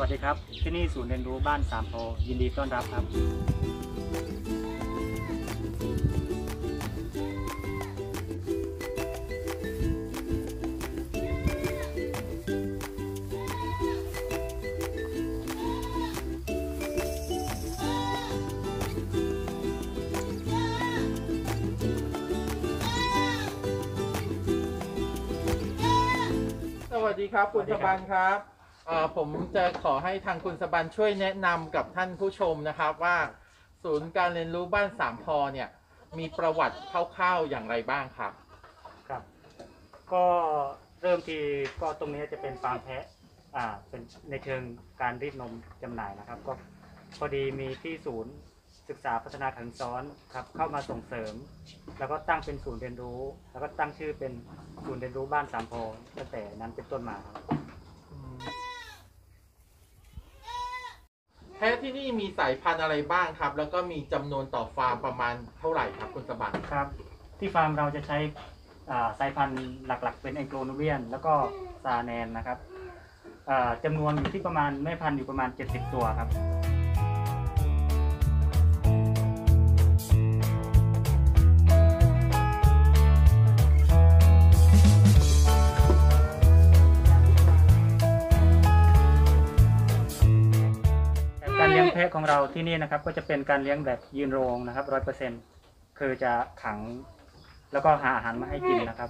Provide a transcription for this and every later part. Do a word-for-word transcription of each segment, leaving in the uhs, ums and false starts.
วัสดีครับที่นี่ศูนย์เรียนรู้บ้านสามโพยินดีต้อนรับครับสวัสดีครับคุณสบันครับผมจะขอให้ทางคุณสบันช่วยแนะนำกับท่านผู้ชมนะครับว่าศูนย์การเรียนรู้บ้านสามพอเนี่ยมีประวัติคร่าวๆอย่างไรบ้างครับครับก็เริ่มทีก็ตรงนี้จะเป็นฟาร์มแพะอ่าเป็นในเชิงการรีดนมจำหน่ายนะครับก็พอดีมีที่ศูนย์ศึกษาพัฒนาขันซ้อนครับเข้ามาส่งเสริมแล้วก็ตั้งเป็นศูนย์เรียนรู้แล้วก็ตั้งชื่อเป็นศูนย์เรียนรู้บ้านสามโพตั้งแต่นั้นเป็นต้นมาครับแพะที่นี่มีสายพันธุ์อะไรบ้างครับแล้วก็มีจำนวนต่อฟาร์มประมาณเท่าไหร่ครับคุณสบันครับที่ฟาร์มเราจะใช้สายพันธุ์หลักๆเป็นแองโกลโนเวียนแล้วก็ซาแนนนะครับจำนวนอยู่ที่ประมาณแม่พันธุ์อยู่ประมาณเจ็ดสิบตัวครับการเลี้ยงแพะของเราที่นี่นะครับก็จะเป็นการเลี้ยงแบบยืนโรงนะครับร้อยเปอร์เซ็นต์คือจะขังแล้วก็หาอาหารมาให้กินนะครับ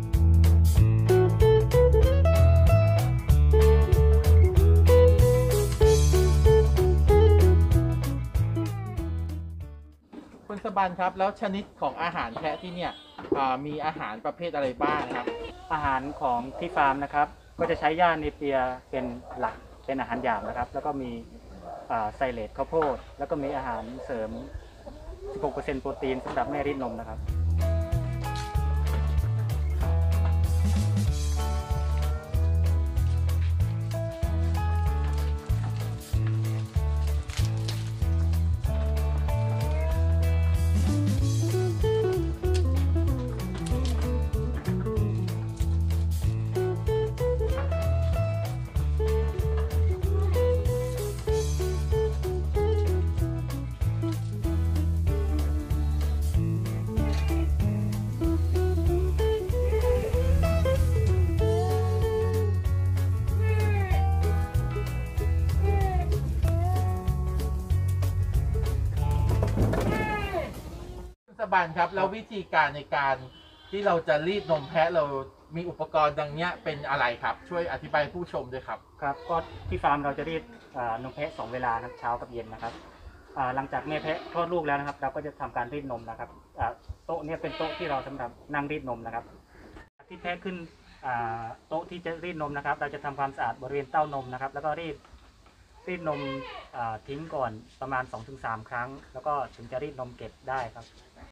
คุณสบันครับแล้วชนิดของอาหารแพะที่เนี่ยมีอาหารประเภทอะไรบ้างครับอาหารของที่ฟาร์มนะครับก็จะใช้หญ้าเนเปียเป็นหลักเป็นอาหารหยาบนะครับแล้วก็มีไซเลตข้าวโพดแล้วก็มีอาหารเสริม สิบหกเปอร์เซ็นต์ โปรตีนสำหรับแม่รีดนมนะครับสบันครับแล้ววิธีการในการที่เราจะรีดนมแพะเรามีอุปกรณ์ดังนี้เป็นอะไรครับช่วยอธิบายผู้ชมด้วยครับครับก็ที่ฟาร์มเราจะรีดนมแพะสองเวลานะเช้ากับเย็นนะครับหลังจากแม่แพะคลอดลูกแล้วนะครับเราก็จะทำการรีดนมนะครับโต๊ะนี้เป็นโต๊ะที่เราสำหรับนั่งรีดนมนะครับที่แพะขึ้นโต๊ะที่จะรีดนมนะครับเราจะทำความสะอาดบริเวณเต้านมนะครับแล้วก็รีดรีดนมทิ้งก่อนประมาณ สองถึงสาม ครั้งแล้วก็ถึงจะรีดนมเก็บได้ครับ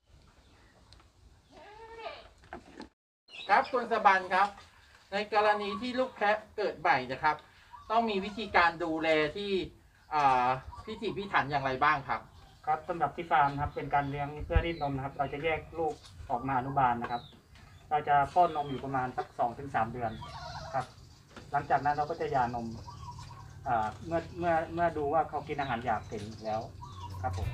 ครับคุณสบันครับในกรณีที่ลูกแพะเกิดใหม่นะครับต้องมีวิธีการดูแลที่พิถีพิถันอย่างไรบ้างครับครับสำหรับที่ฟาร์มครับเป็นการเลี้ยงเพื่อรีดนมนะครับเราจะแยกลูกออกมาอนุบาลนะครับเราจะป้อนนมอยู่ประมาณสัก สองถึงสาม เดือนครับหลังจากนั้นเราก็จะหย่านมเมื่อเมื่อเมื่อดูว่าเขากินอาหารหยาบเก่งแล้วครับผม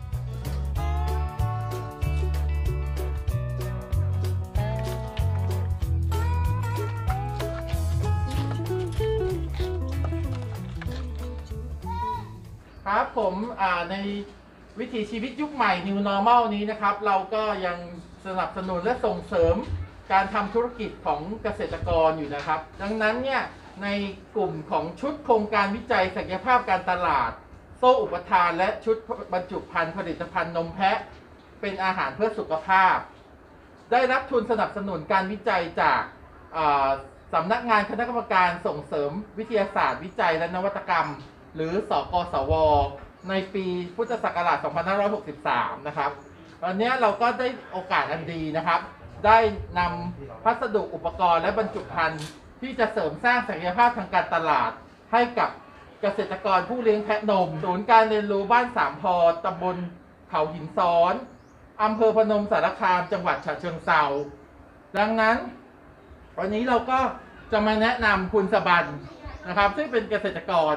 ครับผมในวิถีชีวิตยุคใหม่ New Normal นี้นะครับเราก็ยังสนับสนุนและส่งเสริมการทำธุรกิจของเกษตรกรอยู่นะครับดังนั้นเนี่ยในกลุ่มของชุดโครงการวิจัยศักยภาพการตลาดโซ่อุปทานและชุดบรรจุภัณฑ์ผลิตภัณฑ์นมแพะเป็นอาหารเพื่อสุขภาพได้รับทุนสนับสนุนการวิจัยจากสำนักงานคณะกรรมการส่งเสริมวิทยาศาสตร์วิจัยและนวัตกรรมหรือสกสวในปีพุทธศักราช สองพันห้าร้อยหกสิบสาม นะครับวันนี้เราก็ได้โอกาสอันดีนะครับได้นำพัสดุอุปกรณ์และบรรจุภัณฑ์ที่จะเสริมสร้างศักยภาพทางการตลาดให้กับเกษตรกรผู้เลี้ยงแพะนมศูนย์การเรียนรู้บ้านสามพอตำบลเขาหินซ้อนอำเภอพนมสารคามจังหวัดฉะเชิงเทราดังนั้นวันนี้เราก็จะมาแนะนำคุณสบันนะครับซึ่งเป็นเกษตรกร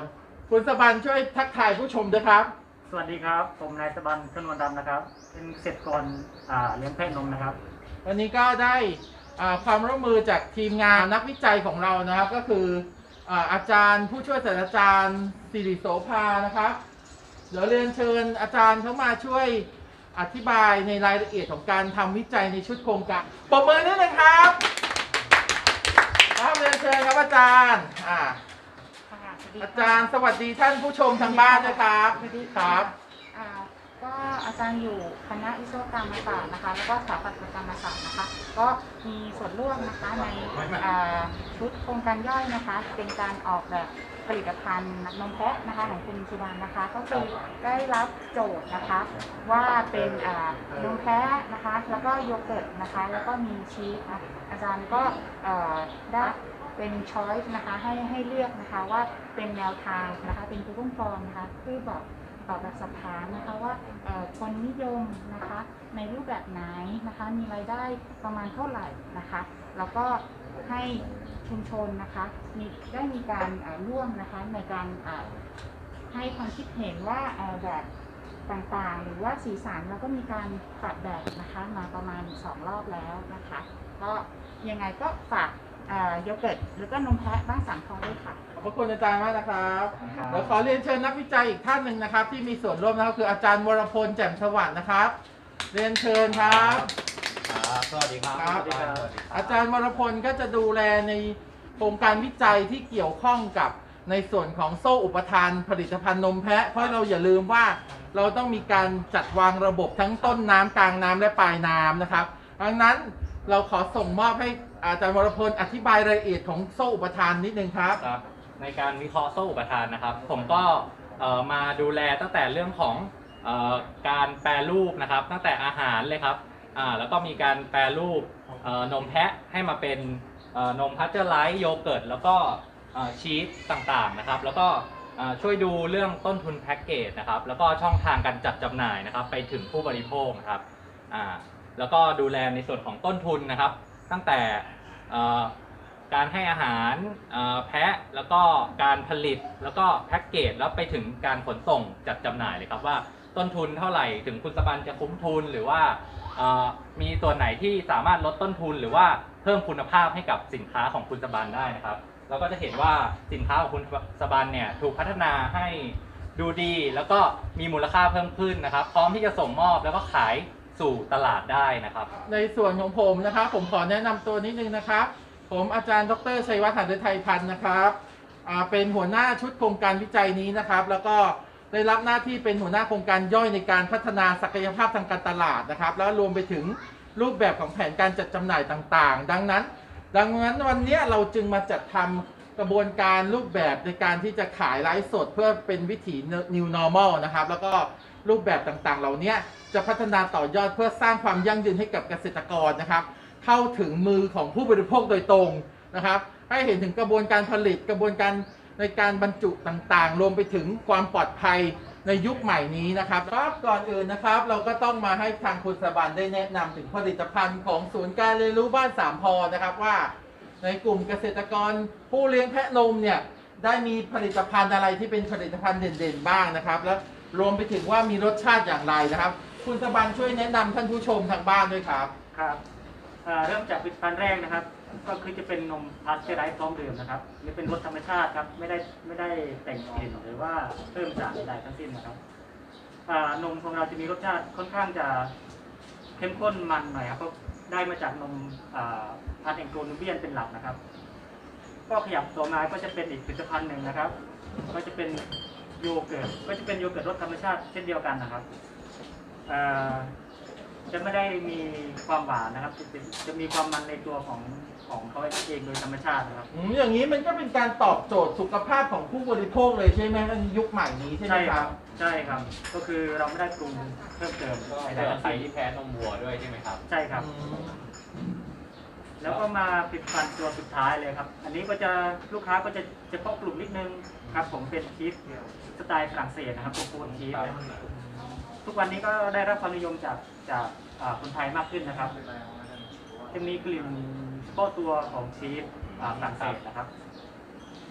คุณสบันช่วยทักทายผู้ชมด้วยครับสวัสดีครับผมนายสบันขึ้นวันดำนะครับเป็นเกษตรกรอ่าเลี้ยงแพะนมนะครับวันนี้ก็ได้อ่าความร่วมมือจากทีมงานนักวิจัยของเรานะครับก็คืออ่าอาจารย์ผู้ช่วยศาสตราจารย์สิริโสภานะครับเดี๋ยวเรียนเชิญอาจารย์เข้ามาช่วยอธิบายในรายละเอียดของการทำวิจัยในชุดโครงการปรบมือนิดนึงครับครับเรียนเชิญครับอาจารย์อ่าอาจารย์สวัสดีท่านผู้ชมทางบ้านนะครับสวัสดีคค่ะรับอ่าก็อาจารย์อยู่คณะวิศวกรรมศาสตร์นะคะ แล้วก็สถาปัตยกรรมศาสตร์นะคะ ก็มีส่วนร่วมนะคะในอ่าชุดโครงการย่อยนะคะ เป็นการออกแบบผลิตภัณฑ์นมแพะนะคะของคุณสุวรรณนะคะ ก็คือได้รับโจทย์นะคะ ว่าเป็นอ่านมแพะนะคะ แล้วก็โยเกิร์ตนะคะ แล้วก็มีชีสนะอาจารย์ก็เอ่อได้เป็นช้อยส์นะคะให้ให้เลือกนะคะว่าเป็นแนวทางนะคะเป็นผู้ร่วมฟอร์มนะคะคือบอกตอบแบบสอบถามนะคะว่าเอ่อคนนิยมนะคะในรูปแบบไหนนะคะมีรายได้ประมาณเท่าไหร่นะคะแล้วก็ให้ชุมชนนะคะมีได้มีการเอ่อร่วมนะคะในการเอ่อให้ความคิดเห็นว่าเอ่อแบบต่างๆ หรือว่าสีสันแล้วก็มีการปรับแบบนะคะมาประมาณสองรอบแล้วนะคะก็ยังไงก็ฝากโยเกิร์ตแล้วก็นมแพะบ้านสามพอด้วยค่ะขอบพระคุณอาจารย์มากนะครับครับเดี๋ยวขอเรียนเชิญนักวิจัยอีกท่านหนึ่งนะครับ ที่มีส่วนร่วมนะครับคืออาจารย์วรพลแจ่มสวัสดิ์นะครับ เรียนเชิญครับครับสวัสดีครับครับสวัสดีครับอาจารย์วรพลก็จะดูแลในโครงการวิจัยที่เกี่ยวข้องกับในส่วนของโซ่อุปทานผลิตภัณฑ์นมแพะเพราะเราอย่าลืมว่าเราต้องมีการจัดวางระบบทั้งต้นน้ำกลางน้ำและปลายน้ำนะครับดังนั้นเราขอส่งมอบให้อาจารย์วรพลอธิบายรายละเอียดของโซ่อุปทานนิดนึงครับครับในการวิเคราะห์โซ่อุปทานนะครับ ผมก็เอ่อมาดูแลตั้งแต่เรื่องของเอ่อการแปรรูปนะครับ ตั้งแต่อาหารเลยครับอ่าแล้วก็มีการแปรรูปเอ่อนมแพะให้มาเป็นเอ่อนมพัชเจอร์ไลท์โยเกิร์ตแล้วก็เอ่อชีสต่างๆนะครับ แล้วก็เอ่อช่วยดูเรื่องต้นทุนแพ็กเกจนะครับแล้วก็ช่องทางการจัดจำหน่ายนะครับไปถึงผู้บริโภคนะครับอ่าแล้วก็ดูแลในส่วนของต้นทุนนะครับ ตั้งแต่เอ่อการให้อาหารเอ่อแพะแล้วก็การผลิตแล้วก็แพ็กเกจแล้วไปถึงการขนส่งจัดจำหน่ายเลยครับว่าต้นทุนเท่าไหร่ถึงคุณสบันจะคุ้มทุนหรือว่าเอ่อมีส่วนไหนที่สามารถลดต้นทุนหรือว่าเพิ่มคุณภาพให้กับสินค้าของคุณสบันได้นะครับเราก็จะเห็นว่าสินค้าของคุณสบันเนี่ยถูกพัฒนาให้ดูดีแล้วก็มีมูลค่าเพิ่มขึ้นนะครับพร้อมที่จะส่งมอบแล้วก็ขายสู่ตลาดได้นะครับในส่วนของผมนะครับผมขอแนะนำตัวนิดนึงนะครับผมอาจารย์ดรชัยวัฒน์หันฤทัยพันธ์นะครับอ่าเป็นหัวหน้าชุดโครงการวิจัยนี้นะครับแล้วก็ได้รับหน้าที่เป็นหัวหน้าโครงการย่อยในการพัฒนาศักยภาพทางการตลาดนะครับแล้วรวมไปถึงรูปแบบของแผนการจัดจำหน่ายต่างๆ ดังนั้น ดังนั้นวันนี้เราจึงมาจัดทำกระบวนการรูปแบบในการที่จะขายไลฟ์สดเพื่อเป็นวิถี New Normal นะครับแล้วก็รูปแบบต่างๆ เหล่านี้จะพัฒนาต่อยอดเพื่อสร้างความยั่งยืนให้กับเกษตรกรนะครับเข้าถึงมือของผู้บริโภคโดยตรงนะครับให้เห็นถึงกระบวนการผลิตกระบวนการในการบรรจุต่างๆ รวมไปถึงความปลอดภัยในยุคใหม่นี้นะครับครับก่อนอื่นนะครับเราก็ต้องมาให้ทางคุณสบันได้แนะนำถึงผลิตภัณฑ์ของศูนย์การเรียนรู้บ้านสามพอนะครับว่าในกลุ่มเกษตรกรผู้เลี้ยงแพะนมเนี่ยได้มีผลิตภัณฑ์อะไรที่เป็นผลิตภัณฑ์เด่นๆบ้างนะครับแล้วรวมไปถึงว่ามีรสชาติอย่างไรนะครับคุณสบันช่วยแนะนำท่านผู้ชมทางบ้านด้วยครับครับอ่าเริ่มจากผลิตภัณฑ์แรกนะครับ ก็คือจะเป็นนมพาสเจอร์ไรซ์พร้อมดื่มนะครับนี่เป็นรสธรรมชาติครับไม่ได้ไม่ได้แต่งกลิ่นหรือว่าเพิ่มสารใดๆทั้งสิ้นนะครับอ่านมของเราจะมีรสชาติค่อนข้างจะเข้มข้นมันหน่อยครับเพราะได้มาจากนมอ่าพันธุ์แองโกลนูเบียนเป็นหลักนะครับ ก็ขยับตัวมาก็จะเป็นอีกผลิตภัณฑ์หนึ่งนะครับ ก็จะเป็นโยเกิร์ตก็จะเป็นโยเกิร์ตรสธรรมชาติเช่นเดียวกันนะครับอ่าจะไม่ได้มีความหวานนะครับจะเป็นจะมีความมันในตัวของของเขาเองโดยธรรมชาตินะครับอืมอย่างนี้มันก็เป็นการตอบโจทย์สุขภาพของผู้บริโภคเลยใช่ไหมในยุคใหม่นี้ใช่ไหมใช่คครัรับ บใช่ครับ ก็คือเราไม่ได้ปรุงเพิ่มเติมก็ใดเผื่อๆทั้งใครสิ้นที่แพ้นมวัวด้วยใช่ไหมครับใช่ครับอืมแล้วก็มาผลิตภัณฑ์ตัวสุดท้ายเลยครับ อันนี้ก็จะลูกค้าก็จะเฉพาะกลุ่มนิดนึงครับผมเป็นชีสสไตล์ฝรั่งเศสนะครับโปรโคนชีสเลยทุกวันนี้ก็ได้รับความนิยมจากจากอ่าคนไทยมากขึ้นนะครับ จะมีกลิ่นเฉพาะตัวของชีสอ่าฝรั่งเศสนะครับ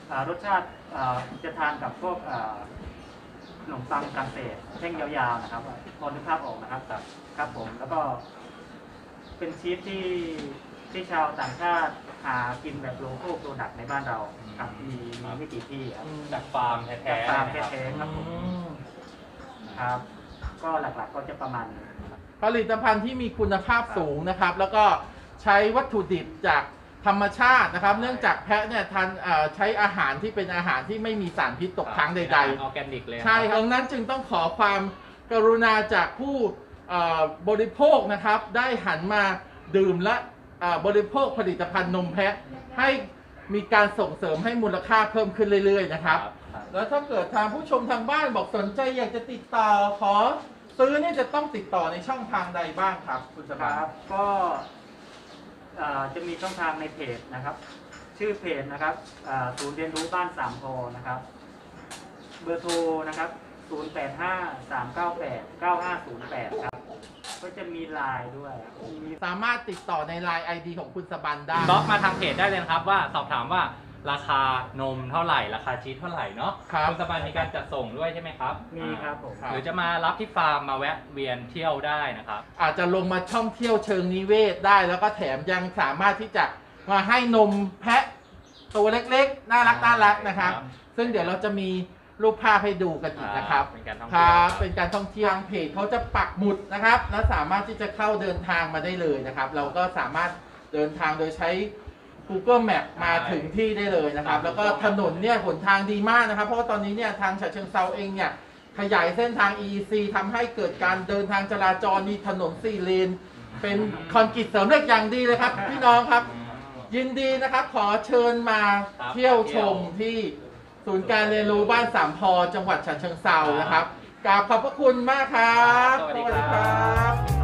อ่ารสชาติอ่าจะทานกับพวกอ่าขนมปังฝรั่งเศสแท่งยาวๆนะครับพอนึกภาพออกนะครับครับครับผมแล้วก็เป็นชีสที่ที่ชาวต่างชาติหากินแบบโลโก้โปรดักต์ในบ้านเราครับมีมีไม่กี่ที่ครับจากฟาร์มแท้จากๆฟาร์มนะครับแท้ๆครับผมอืมครับ ก็หลักๆก็จะประมาณนี้ครับผลิตภัณฑ์ที่มีคุณภาพสูงนะครับ แล้วก็ใช้วัตถุดิบจากธรรมชาตินะครับ เนื่องจากแพะเนี่ยทานเอ่อใช้อาหารที่เป็นอาหารที่ไม่มีสารพิษตกค้างใดออร์แกนิกเลยๆ ใช่ครับดังนั้นจึงต้องขอความกรุณาจากผู้เอ่อบริโภคนะครับ ได้หันมาดื่มและเอ่อบริโภคผลิตภัณฑ์นมแพะให้มีการส่งเสริมให้มูลค่าเพิ่มขึ้นเรื่อยๆนะครับครับแล้วถ้าเกิดทางผู้ชมทางบ้านบอกสนใจอยากจะติดต่อขอซื้อเนี่ยจะต้องติดต่อในช่องทางใดบ้างครับคุณสคบารัยบก็เอ่อจะมีช่องทางในเพจนะครับ ชื่อเพจนะครับอ่าศูนย์เรียนรู้บ้านสามพอนะครับ เบอร์โทรนะครับศูนย์ แปด ห้า สาม เก้า แปด เก้า ห้า ศูนย์ แปดครับก็จะมีไลน์ด้วยมีสามารถติดต่อใน ไลน์ ไอ ดี ของคุณสบันได้บล็อกมาทางเพจได้เลยนะครับว่าสอบถามว่าราคานมเท่าไหร่ราคาชีสเท่าไหร่เนาะครับณสบายมีการจัดส่งด้วยใช่ไหมครับมีครับผมครับหรือจะมารับที่ฟาร์มมาแวะเวียนเที่ยวได้นะครับอาจจะลงมาท่องเที่ยวเชิงนิเวศได้ แล้วก็แถมยังสามารถที่จะมาให้นมแพะตัวเล็กๆ น่ารักน่ารักนะครับครับซึ่งเดี๋ยวเราจะมีรูปภาพให้ดูกันอีกนะครับเป็นการท่องคเที่ยวรับเป็นการท่องเที่ยวทางเพจเขาจะปักหมุดนะครับ แล้วสามารถที่จะเข้าเดินทางมาได้เลยนะครับ เราก็สามารถเดินทางโดยใช้ Google Map มาถึงที่ได้เลยนะครับ แล้วก็ถนนเนี่ยหนทางดีมากนะครับ เพราะว่าตอนนี้เนี่ยทางฉะเชิงเซาเองเนี่ยขยายเส้นทาง อี อี ซี ทำให้เกิดการเดินทางจราจรมีถนนสี่เลน เป็นคอนกรีตเสริมเหล็กอย่างดีเลยครับ พี่น้องครับ ยินดีนะครับขอเชิญมาครับเที่ยวชมที่ศูนย์การเรียนรู้บ้านสามพอจังหวัดฉะเชิงเซานะครับกราบขอบพระคุณมากครับสวัสดีครับ